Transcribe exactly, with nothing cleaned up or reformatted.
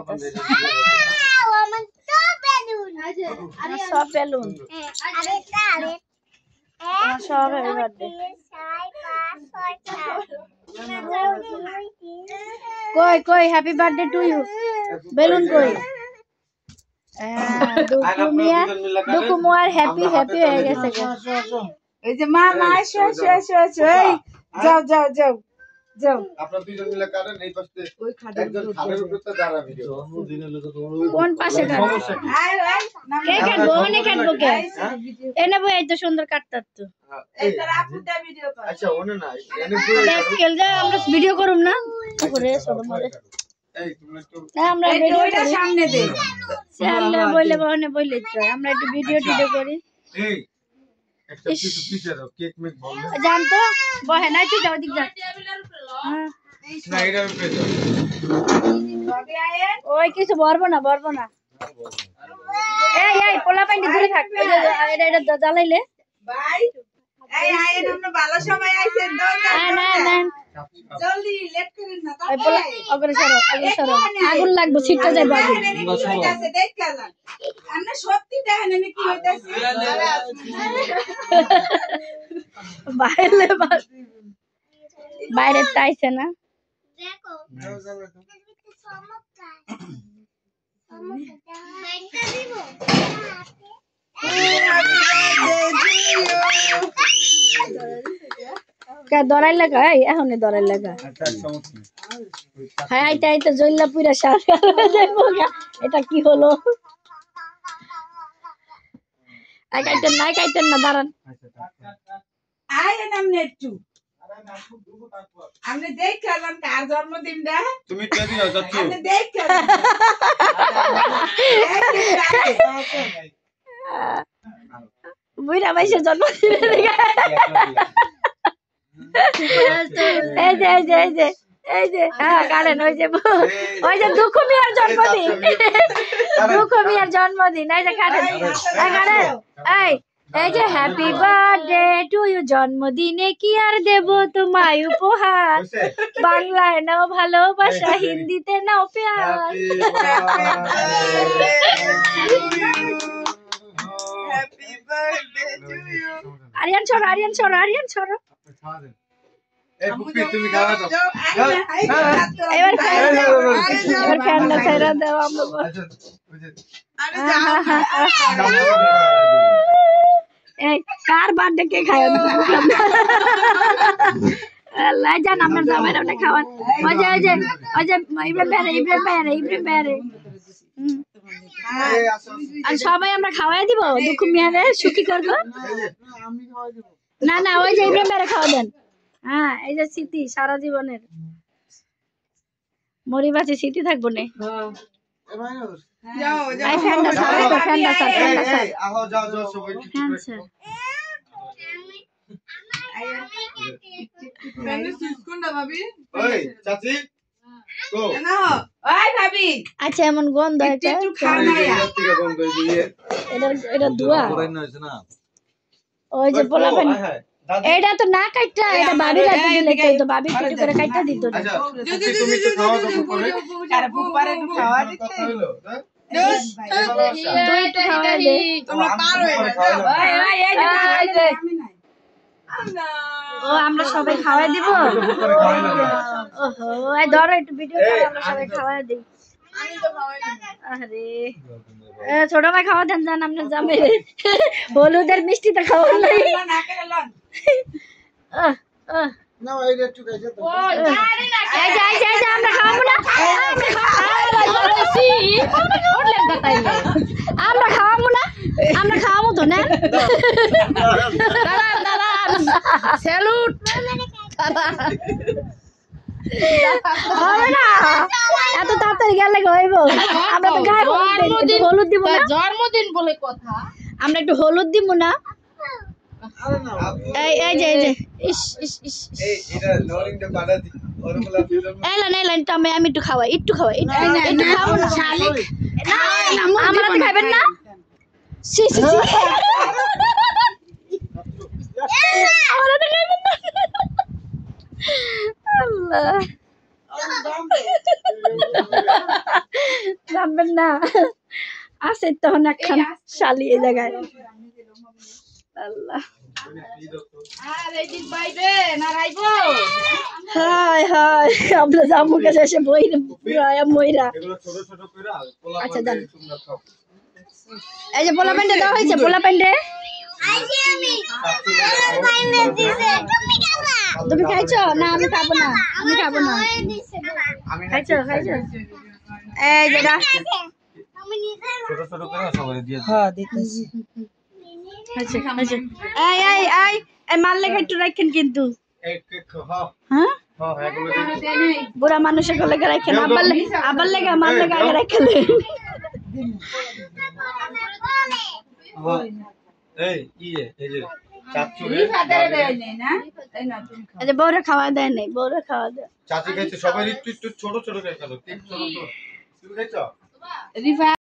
করতেছে সব বেলুন সব হ্যাপি বার্থডে কই কই happy birthday to you balloon কই দুঃখু মিয়া দুঃখু মোয়ার হ্যাপি হ্যাপি হয়ে গেছে এই যে মা মা এসো এসো এসো এসো এই যাও যাও যাও যাও আপনারা দুইজন মিলে কাটেন এই পাশে একজন খালের উপরে দাঁড়া ভিডিও জন্মদিনের লোক কোন পাশে কাটবো কে কাটবো ওনে কাটবো কে এনে বই এই তো সুন্দর কাটতাত তো এই তোর আপুটা ভিডিও কর আচ্ছা ওনে না এনে পুরো কেল যা আমরা ভিডিও করুম না করে ছোট মরে এই তুমি একটু না আমরা ভিডিও ওইটা সামনে দে সামনে বইলে বনে বইলে তো আমরা একটু ভিডিও টিডিও করি এই একটা কিছু পিছে দাও কেক মেক বল জান তো বহে নাই তুই যাও দিক যা না এটার উপরে দাও ভাবি আয়ে ওই কিছু বলবো না বলবো না এই এই পোলা পাইনি দূরে থাক ওই যে এটা এটা জ্বালাইলে ভাই এই আয়ে আমরা ভালো সময় আইছেন দাও না না না জলদি লেট করেন না ওই পোলা অগরে সরো অগরে সরো আগুন লাগবে ছিটতে যাবে আগুন আছে দেখ কালা আমরা সত্যি দেখেন আমি কি হইতাছে বাইরে বাইরে তাইছে না দেখো কা দরাই লাগা এই এখন দরাই লাগা হ্যাঁ এটা এটা জইলা পুরা সার যাইবো এটা কি হলো আই কাইতেন না কাইতেন না দাঁড়ান আয়ে নামনে একটু আপনি দেখ কালাম কার জন্মদিনটা তুমি কে দিও যাচ্ছ আপনি দেখ কালাম বুইরা মাইসের জন্মদিনে দেখা এই যে এই যে এই যে এই যে হ্যাঁ কারেন ওই যে ওই যে দুঃখু মিয়ার জন্মদিন দুঃখু মিয়ার জন্মদিন এই যে কারেন এই কারেন এই এই যে হ্যাপি বার্থডে টু ইউ জন্মদিনে কি আর দেব তোমায় উপহার বাংলায় নাও ভালোবাসা হিন্দিতে নাও প্যার happy birthday to you Aryan ছড়ো আরিয়ান ছড়ো আরিয়ান ছড়ো এই পুপি তুমি খাওয়া দাও এবার এবার ফ্যানটা ছেড়ে দাও আমরা আরে যাও এই কার বার্থডে কে খায় না আল্লাহ জান আমরা সবাই ওটা খাওয়ান ওই যে ওই যে ওই যে ইব্রাহিম বেরে ইব্রাহিম বেরে ইব্রাহিম বেরে আর সবাই আমরা খাওয়াই দিব দুঃখ মিয়ারে সুখী করবো না না ওই যে ইব্রাহিম বেরে খাওয়া দেন হ্যাঁ এই যে স্মৃতি সারা জীবনের মরিবাসী স্মৃতি থাকবো না যাও যাও এই ফ্যানটা সারা তো ফ্যানটা সারা ফ্যানটা সারা এই আহো যাও যাও সবাই ফ্যান স্যার ফ্যানে সুইচ কোন না ভাবি ওই চাচি কো না ওই ভাবি আচ্ছা এমন গন্ধ এটা একটু খাও না থেকে বন্ধ হয়ে দিয়ে এটা এটা দুয়া হইছে না ওই যে পোলা পানি এটা তো না কাটটা এটা ভাবি রাখতে দিলে তো ভাবি একটু করে কাটটা দিত না আচ্ছা তুমি একটু খাওয়া দাও করে আরে বুপারে একটু খাওয়া দিতে তুই একটু খাওয়া দে তোমরা পার হয়ে যাও ওই ওই এই যে আমি নাই ও আমরা সবাই খাওয়াই দিব ওহো এই ধরো একটু ভিডিও করে আমরা সবাই খাওয়াই দেই আমি তো খাওয়াই না আরে এ ছোট ভাই খাওয়া দেন জান আপনি যাবে হলুদের মিষ্টি তো খাওয়া নাই না করে লন আহ আহ না এই একটু খাইছে তো ও জানি না এই যে এই যে এই যে আমরা খাবো না আমরা খাবো সি ওরলেন তাইলে আমরা খাবো না আমরা খাবো তো না দাঁড়ান দাঁড়ান স্যালুট হবে না এত তাড়াতাড়ি গেলে হইব আমরা তো গায়ে জন্মদিন হলুদ দিব না জন্মদিন বলে কথা আমরা একটু হলুদ দিব না আরে না এই এই যে এই যে ইস ইস ইস এই এটা লোরিংটা পাড়া দি ওরগুলা দিলাম এই লাইন এই লাইনটা আমি আমি একটু খাওয়াই একটু খাওয়াই একটু একটু খাবো না শালিক না আমরা তো খাবেন না সি সি সি আমরা তো খাবেন না আল্লাহ নামবেন না আছে তখন একখান শালি এই জায়গায় আল্লাহ হাই হাই আমরা জামু কাছে এসে বই ময়রা আচ্ছা জান এই যে পোলা প্যান্টে দেওয়া হয়েছে পোলা প্যান্টে তুমি খাইছো না আমি খাবো না আমি খাবো না খাইছো খাইছো এই যেটা ছোট ছোট করে সবাই দিয়ে হ্যাঁ দিতেছি আচ্ছা আচ্ছা এই এই এই এই মাল লেগে একটু রাখেন কিন্তু এক এক হ্যাঁ হ্যাঁ হ্যাঁ এগুলো বুড়া মানুষের লেগে রাখেন আবার আবার লেগে মাল লেগে আগে রাখেন এই ইয়ে এই যে চাচু এই যে বউরা খাওয়া দেয় নাই বউরা খাওয়া দেয় চাচি খাইছে সবাই একটু একটু ছোট ছোট করে খালো ছোট ছোট তুমি খাইছো রিফা